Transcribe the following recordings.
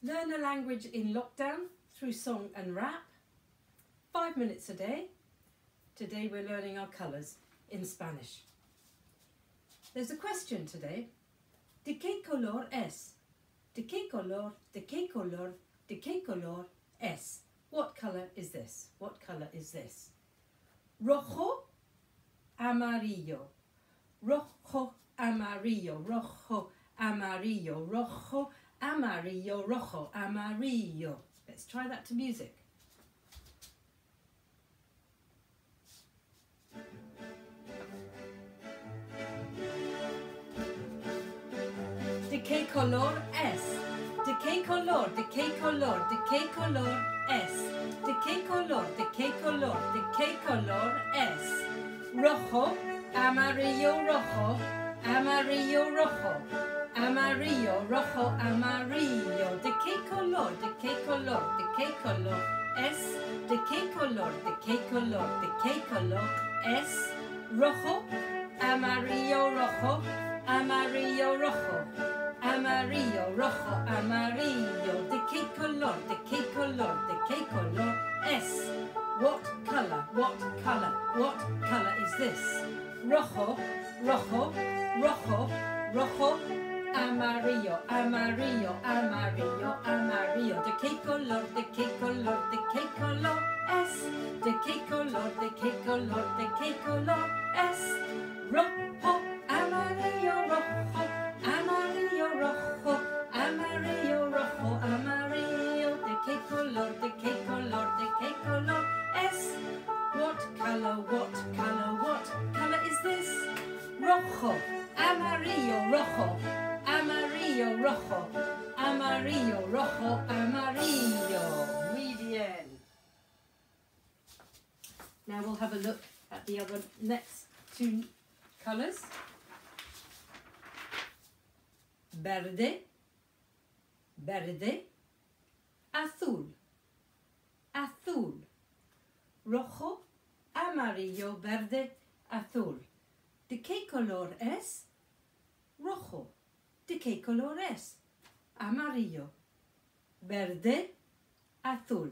Learn a language in lockdown through song and rap. 5 minutes a day. Today we're learning our colours in Spanish. There's a question today. ¿De qué color es? ¿De qué color? ¿De qué color? ¿De qué color es? What colour is this? What colour is this? Rojo, amarillo. Rojo, amarillo. Rojo, amarillo. Rojo, amarillo. Rojo, amarillo. Let's try that to music. ¿De qué color es? ¿De qué color? ¿De qué color? ¿De qué color es? ¿De qué color? ¿De qué color? ¿De qué color es? Rojo, amarillo, rojo, amarillo, rojo, amarillo, rojo, amarillo. ¿De qué color? ¿De qué color? ¿De qué color es? ¿De qué color? ¿De qué color? ¿De qué color es? Rojo, amarillo, rojo, amarillo, rojo, amarillo, rojo, amarillo. ¿De qué color? ¿De qué color? ¿De qué color es? What color? What color? What color is this? Rojo, rojo, rojo, rojo, amarillo, amarillo, amarillo, amarillo. ¿De qué color? ¿De qué color? ¿De qué color es? ¿De qué color? ¿De qué color? ¿De qué color es? Rojo, amarillo, rojo, amarillo, rojo, amarillo, rojo, amarillo. ¿De qué color? ¿De qué color? ¿De qué color es? What color? What color? What color is this? Rojo, amarillo, rojo, amarillo, rojo, amarillo, rojo, amarillo. Muy bien. Now we'll have a look at the other next two colours. Verde, verde, azul, azul, rojo, amarillo, verde, azul. ¿De qué color es? Rojo. ¿De qué color es? Amarillo, verde, azul.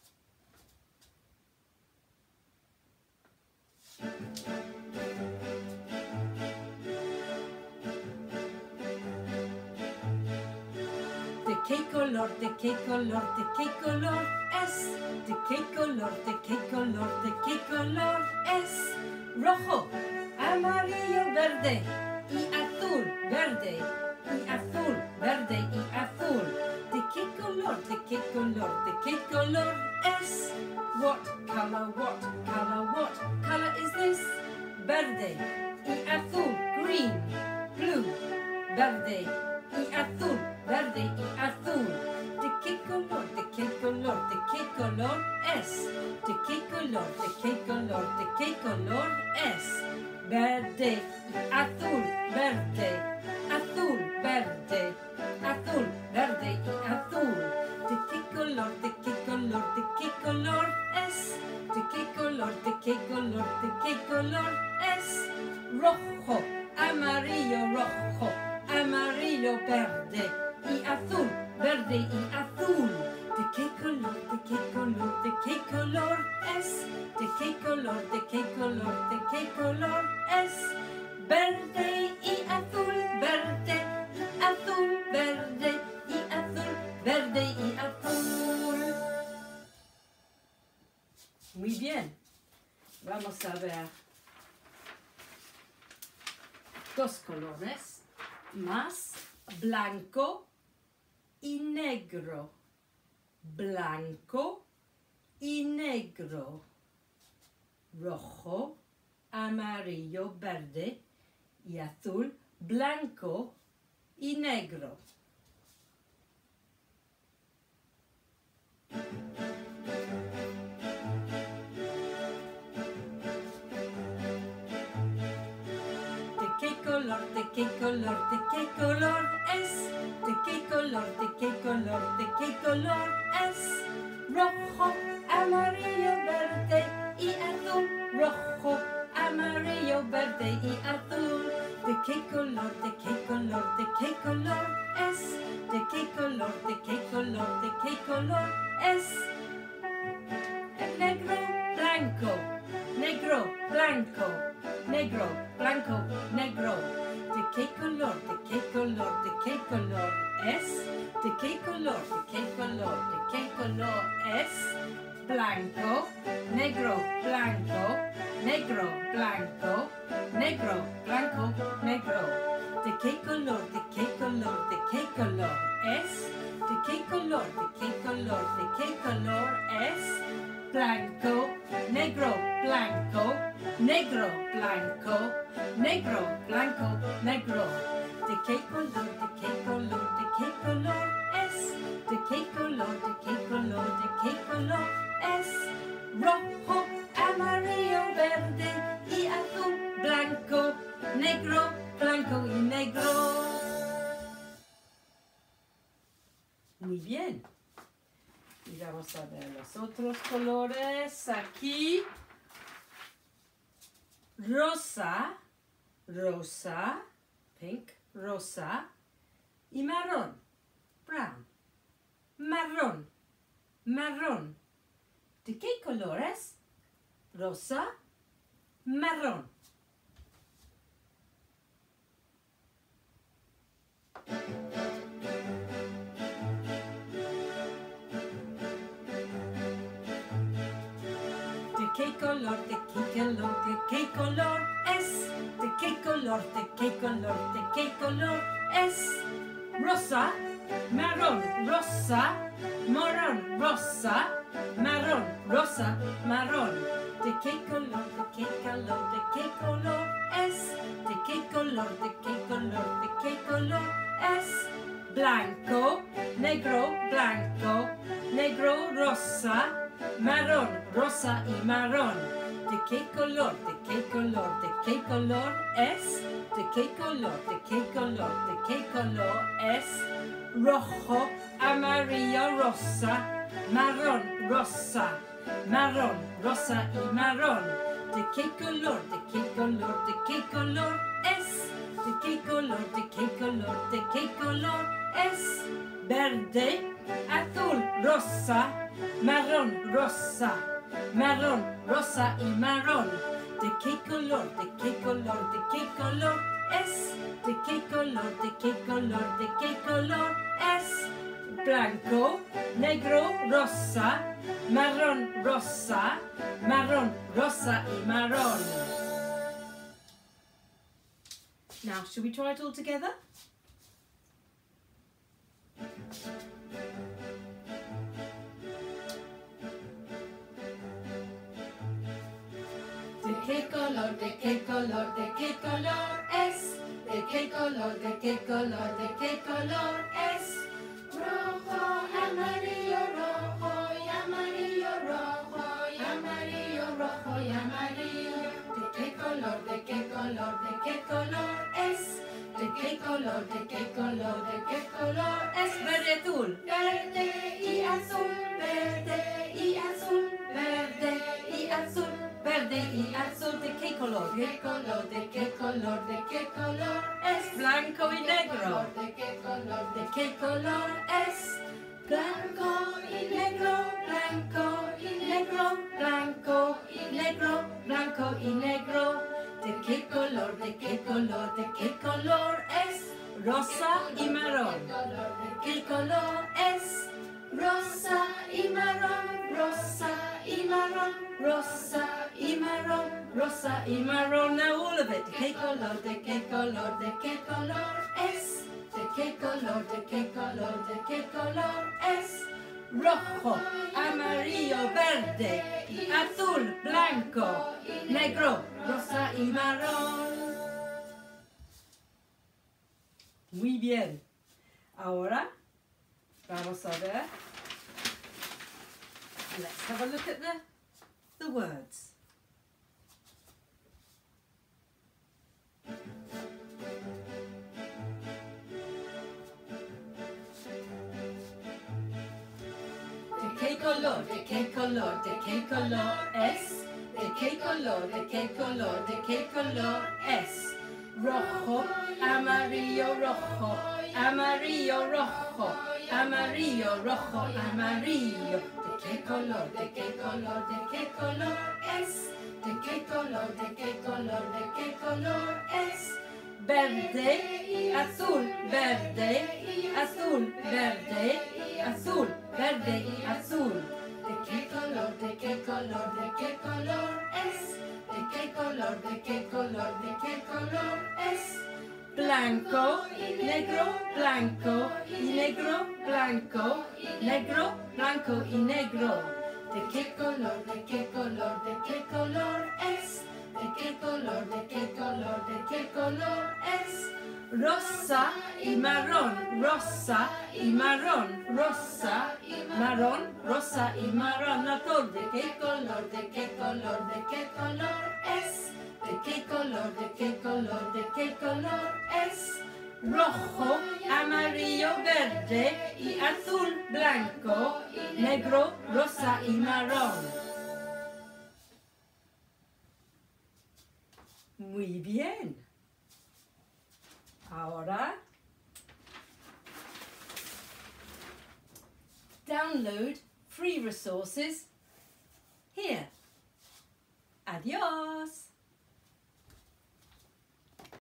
¿De qué color? ¿De qué color? ¿De qué color es? ¿De qué color? ¿De qué color? ¿De qué color es? Rojo, amarillo, verde y azul, verde y azul, verde y azul. ¿De qué color? ¿De qué color? ¿De qué color es? What color? What color? What color is this? Verde y azul, green, blue, verde y azul, verde y azul. ¿De qué color? ¿De qué color? ¿De qué color es? ¿De qué color? ¿De qué color? ¿De qué color es? Verde y azul, verde, azul, verde, azul, verde y azul. ¿De qué color? ¿De qué color? ¿De qué color es? ¿De qué color? ¿De qué color? ¿De qué color es? Rojo, amarillo, rojo, amarillo, verde y azul, verde y azul. ¿De qué color? ¿De qué color? ¿De qué color es? ¿De qué color? ¿De qué color? ¿De qué color es? Verde y azul, verde y azul, verde y azul, verde y azul. Muy bien. Vamos a ver dos colores más, blanco y negro. Blanco y negro. Rojo, amarillo, verde y azul. Blanco y negro. ¿De qué color? ¿De qué color? ¿De qué color es? ¿De qué color? ¿De qué color? ¿De qué color es? Rojo, amarillo, verde y azul, rojo, amarillo, verde y azul. ¿De qué color, de qué color, de qué color es? ¿De qué color, de qué color, de qué color es? El negro, blanco, negro, blanco, negro, blanco, negro. ¿De qué color, de qué color, de qué color es? ¿De qué color, de qué color, de qué color es? Blanco, negro, blanco, negro, blanco, negro, blanco, negro. ¿De qué color, de qué color, de qué color es? ¿De qué color, de qué color, de qué color es? Blanco, negro, blanco, negro, blanco, negro, blanco, negro. ¿De qué color, de qué color, de qué color es? ¿De qué color, de qué color, de qué color es? Rojo, amarillo, verde y azul, blanco, negro, blanco y negro. Muy bien. Y vamos a ver los otros colores. Aquí, rosa, rosa, pink, rosa, y marrón, brown, marrón, marrón. ¿De qué colores? Rosa, marrón. ¿De qué color, de qué color, de qué color es? ¿De qué color, de qué color, de qué color es? Rosa, marrón, rosa, marrón, rosa, marrón, rosa, marrón. ¿De qué color, de qué color, de qué color es? ¿De qué color, de qué color, de qué color es? Blanco, negro, blanco, negro, rosa, marrón, rosa y marrón. ¿De qué color, de qué color, de qué color es? ¿De qué color, de qué color, de qué color es? Rojo, amarillo, rosa, marrón, rosa, marrón, rosa y marrón. ¿De qué color, de qué color, de qué color es? ¿De qué color, de qué color, de qué color es? Verde, azul, rosa, marrón, rosa, marrón, rosa y marrón. ¿De qué color, de qué color, de qué color es? ¿De qué color, de qué color, de qué color es? Blanco, negro, rosa, marrón, rosa, marrón, rosa y marrón. Now, should we try it all together? ¿De qué color, de qué color, de qué color es? ¿De qué color, de qué color, de qué color es? Rojo, amarillo, rojo y amarillo, rojo y amarillo, rojo y amarillo. ¿De qué color, de qué color, de qué color es? ¿De qué color, de qué color, de qué color es? Verde, azul, verde y azul, verde y azul, verde y azul. Verde y azul, ¿de qué color? ¿De qué color, de qué color, de qué color es? Blanco y negro. ¿De qué color, de qué color es? Blanco y negro, blanco y negro, blanco y negro, blanco y negro. ¿De qué color, de qué color, de qué color es? Rosa y marrón. ¿De qué color es? Rosa y marrón, rosa y marrón, rosa y marrón, rosa y marrón. Now all of it. ¿De qué color, de qué color, de qué color es? ¿De qué color, de qué color, de qué color es? Rojo, amarillo, verde, azul, blanco, negro, rosa y marrón. Muy bien. Ahora vamos a ver. Let's have a look at the words. ¿De qué color, de qué color, de qué color es? ¿De qué color? ¿De qué color? ¿De qué color es? Rojo, amarillo, rojo, amarillo, rojo, amarillo, rojo, amarillo. ¿De qué color? ¿De qué color? ¿De qué color es? ¿De qué color? ¿De qué color? ¿De qué color es? Verde y azul, verde y azul, verde y azul, verde y azul. ¿De qué color? ¿De qué color? ¿De qué color es? ¿De qué color? ¿De qué color? ¿De qué color es? Blanco y negro, blanco y negro, blanco y negro, blanco y negro. ¿De qué color? ¿De qué color? ¿De qué color es? ¿De qué color? ¿De qué color? ¿De qué color es? Rosa y marrón, rosa y marrón, rosa y marrón, rosa y marrón azul. ¿De qué color? ¿De qué color? ¿De qué color es? ¿De qué color? ¿De qué color? ¿De qué color es? Rojo, amarillo, verde y azul, blanco, negro, rosa y marrón. Muy bien. Ahora, download free resources here. Adiós.